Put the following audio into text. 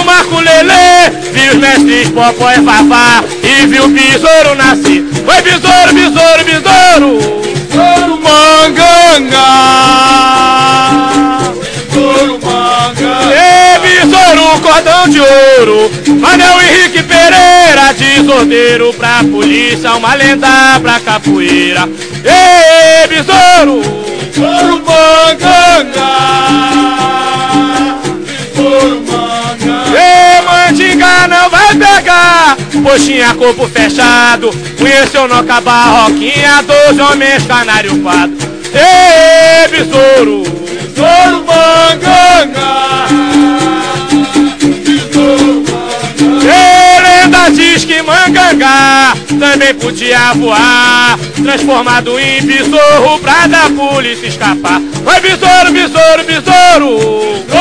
viu Marco Lelê, viu os mestres Popó e Vavá e viu o besouro nascer. Foi besouro, besouro, besouro, besouro Manganga, besouro Manganga. E besouro cordão de ouro, Manel Henrique Pereira, desordeiro pra polícia, uma lenda pra capoeira. E besouro, besouro Manganga, besouro Manganga. E Mandinga não vai pegar, coxinha, corpo fechado, conheceu no Barroquinha, 12 homens canário quadro. E besouro, besouro Manganga, besouro Manganga. E lenda diz que Manganga também podia voar, transformado em besouro pra da polícia escapar. Foi besouro, besouro, besouro.